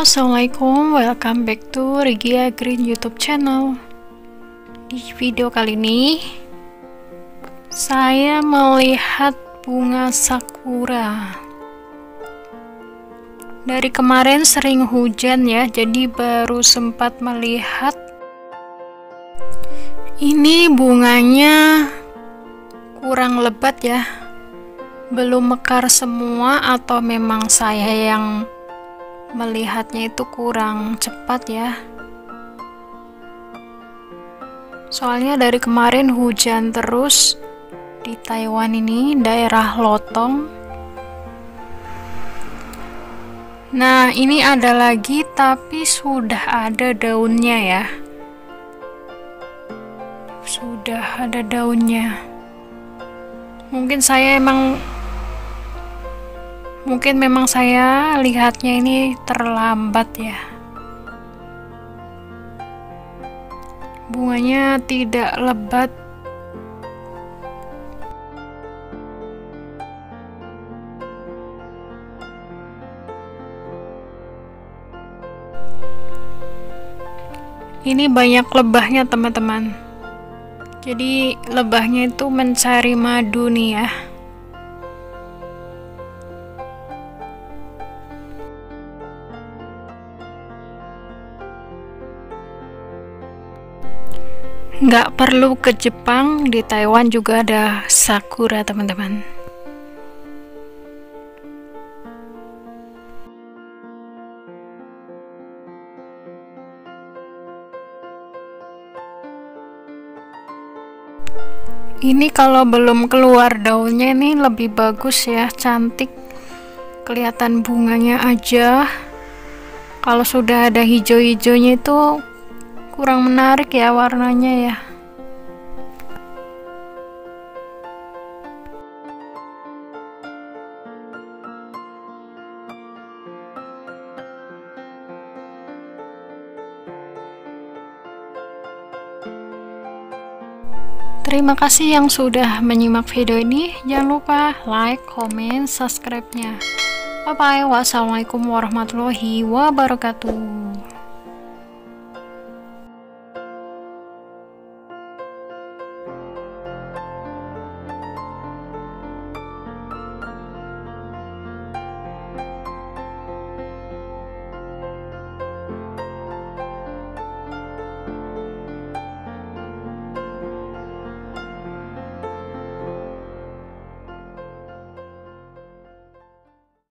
Assalamualaikum, welcome back to Regia Green YouTube channel. Di video kali ini saya melihat bunga sakura. Dari kemarin sering hujan ya, jadi baru sempat melihat. Ini bunganya kurang lebat ya, belum mekar semua, atau memang saya yang melihatnya itu kurang cepat ya. Soalnya dari kemarin hujan terus di Taiwan ini, daerah Lotong. Nah, ini ada lagi tapi sudah ada daunnya ya. Sudah ada daunnya. Mungkin memang saya lihatnya ini terlambat ya. Bunganya tidak lebat. Ini banyak lebahnya teman-teman. Jadi lebahnya itu mencari madu nih ya. Nggak perlu ke Jepang, di Taiwan juga ada sakura teman-teman. Ini kalau belum keluar daunnya ini lebih bagus ya, cantik, kelihatan bunganya aja. Kalau sudah ada hijau-hijaunya itu kurang menarik ya warnanya ya. Terima kasih yang sudah menyimak video ini. Jangan lupa like, comment, subscribe-nya. Bye bye. Wassalamualaikum warahmatullahi wabarakatuh.